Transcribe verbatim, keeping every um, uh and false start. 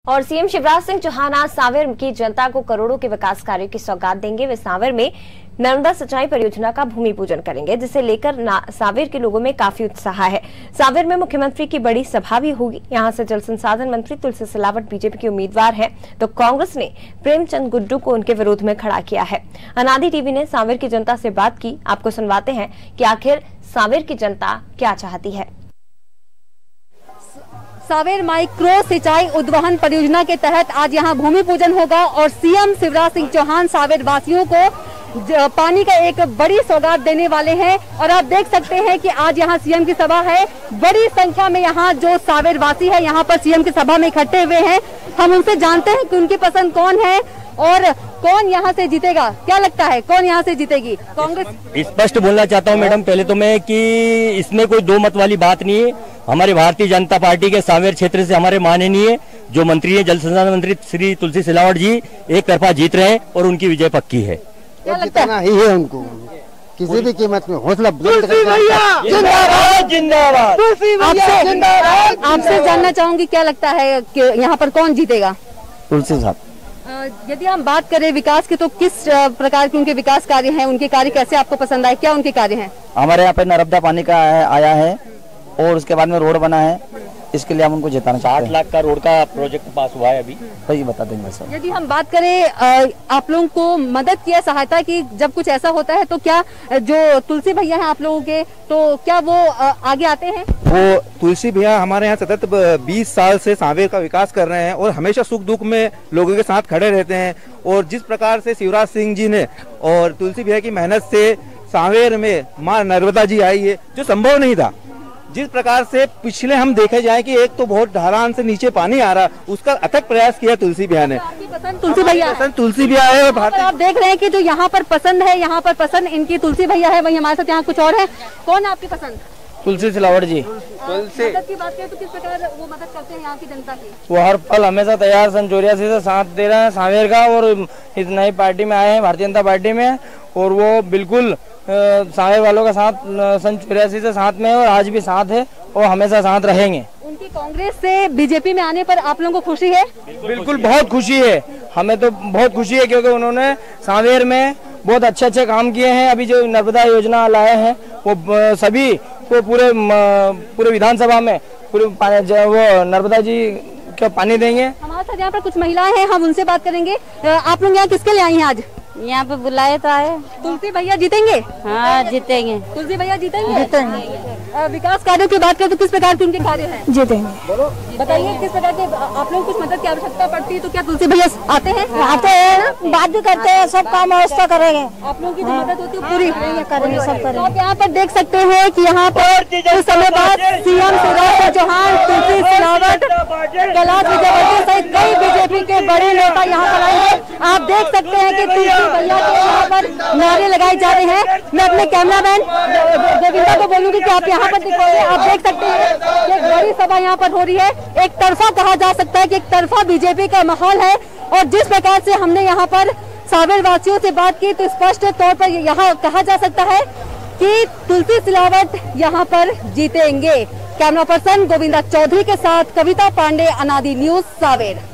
और सीएम शिवराज सिंह चौहान आज सांवेर की जनता को करोड़ों के विकास कार्यों की सौगात देंगे। वे सांवेर में नर्मदा सिंचाई परियोजना का भूमि पूजन करेंगे, जिसे लेकर सांवेर के लोगों में काफी उत्साह है। सांवेर में मुख्यमंत्री की बड़ी सभा भी होगी। यहां से जल संसाधन मंत्री तुलसी सिलावट बीजेपी के उम्मीदवार हैं, तो कांग्रेस ने प्रेमचंद गुड्डू को उनके विरोध में खड़ा किया है। अनादि टीवी ने सांवेर की जनता से बात की। आपको सुनवाते हैं कि आखिर सांवेर की जनता क्या चाहती है। सांवेर माइक्रो सिंचाई उद्वहन परियोजना के तहत आज यहां भूमि पूजन होगा और सीएम शिवराज सिंह चौहान सांवेर वासियों को पानी का एक बड़ी सौगात देने वाले हैं। और आप देख सकते हैं कि आज यहां सीएम की सभा है। बड़ी संख्या में यहां जो सांवेर वासी है यहां पर सीएम की सभा में इकट्ठे हुए हैं। हम उनसे जानते हैं कि उनकी पसंद कौन है और कौन यहाँ से जीतेगा। क्या लगता है कौन यहाँ से जीतेगी? कांग्रेस। स्पष्ट बोलना चाहता हूँ मैडम, पहले तो मैं कि इसमें कोई दो मत वाली बात नहीं है। हमारे भारतीय जनता पार्टी के सांवेर क्षेत्र से हमारे माननीय जो मंत्री है, जल संसाधन मंत्री श्री तुलसी सिलावट जी एक तरफा जीत रहे हैं और उनकी विजय पक्की है। क्या लगता है? ही है उनको किसी भी कीमत में हौसला बुलंद जिंदाबाद जिंदाबाद। आपसे आपसे जानना चाहूंगी क्या लगता है कि यहाँ पर कौन जीतेगा? तुलसी साहब। यदि हम बात करें विकास की, तो किस प्रकार के उनके विकास कार्य हैं? उनके कार्य कैसे आपको पसंद आए? क्या उनके कार्य हैं? हमारे यहाँ पे नर्मदा पानी का आया है और उसके बाद में रोड बना है। इसके लिए हम उनको जिताना चाहते हैं। आठ लाख का रोड का प्रोजेक्ट पास हुआ है अभी, तो ये बता देंगे सर। यदि हम बात करें आप लोगों को मदद की सहायता की, जब कुछ ऐसा होता है तो क्या जो तुलसी भैया हैं आप लोगों के, तो क्या वो आगे आते हैं? वो तुलसी भैया हमारे यहाँ सतत बीस साल से सांवेर का विकास कर रहे हैं और हमेशा सुख दुख में लोगों के साथ खड़े रहते हैं। और जिस प्रकार से शिवराज सिंह जी ने और तुलसी भैया की मेहनत से सांवेर में माँ नर्मदा जी आई है, जो संभव नहीं था। जिस प्रकार से पिछले हम देखे जाए कि एक तो बहुत ढलान से नीचे पानी आ रहा, उसका अथक प्रयास किया तुलसी भैया ने। तुलसी भैया पसंद तुलसी भैया है। और आप देख रहे हैं कि जो यहाँ पर पसंद है, यहाँ पर पसंद इनकी तुलसी भैया है। वही हमारे साथ यहाँ कुछ और है। कौन आपकी पसंद? तुलसी सिलावट जी। तुलसी मदद की बात करें तो किस प्रकार वो मदद करते हैं यहाँ की जनता की? वो हर पल हमेशा तैयार सन चौरासी से साथ दे रहे हैं सांवेर का, और इस नई पार्टी में आए हैं भारतीय जनता पार्टी में, और वो बिल्कुल सांवेर वालों का साथ सन चौरासी से साथ में है और आज भी साथ है और हमेशा साथ रहेंगे। उनकी कांग्रेस से बीजेपी में आने पर आप लोगों को खुशी है? बिल्कुल बहुत खुशी है, हमें तो बहुत खुशी है, क्योंकि उन्होंने सांवेर में बहुत अच्छे अच्छे काम किए हैं। अभी जो नर्मदा योजना लाए हैं वो सभी को पूरे पूरे विधानसभा में पूरे वो नर्मदा जी का पानी देंगे। हमारे साथ यहाँ पर कुछ महिलाएं हैं, हम उनसे बात करेंगे। आप लोग यहाँ किसके लिए आई हैं आज? यहाँ पे बुलाए तो आए। तुलसी भैया जीतेंगे? हाँ जीतेंगे। तुलसी भैया जीतेंगे? जीतेंगे। विकास कार्यों की बात करें तो किस प्रकार के उनके कार्य हैं? जीतेंगे। बताइए किस प्रकार के आप लोग कुछ मदद की आवश्यकता पड़ती है तो क्या तुलसी भैया आते हैं? आते हैं, बात भी करते हैं, सब काम व्यवस्था करेंगे। आप लोगों की जो मदद होती है पूरी करेंगे, सब करेंगे। आप यहाँ पर देख सकते हैं कि यहाँ पर कुछ समय बाद सीएम शिवराज सिंह चौहान, तुलसी सिलावट, कैलाश विजयवर्गीय सहित कई बीजेपी के बड़े नेता यहाँ पर आए हैं। आप देख सकते हैं कि तुलसी भैया के यहाँ पर नारे लगाए जा रहे हैं। मैं अपने कैमरामैन गोविंदा को बोलूंगी कि आप यहाँ पर दिखाइए। आप देख सकते हैं कि एक बड़ी सभा यहाँ पर हो रही है। एक तरफा कहा जा सकता है कि एक तरफा बीजेपी का माहौल है। और जिस प्रकार से हमने यहाँ पर सांवेर वासियों से बात की तो स्पष्ट तौर पर यहाँ कहा जा सकता है कि तुलसी सिलावट यहाँ पर जीतेंगे। कैमरा पर्सन गोविंदा चौधरी के साथ कविता पांडे, अनादि न्यूज, सांवेर।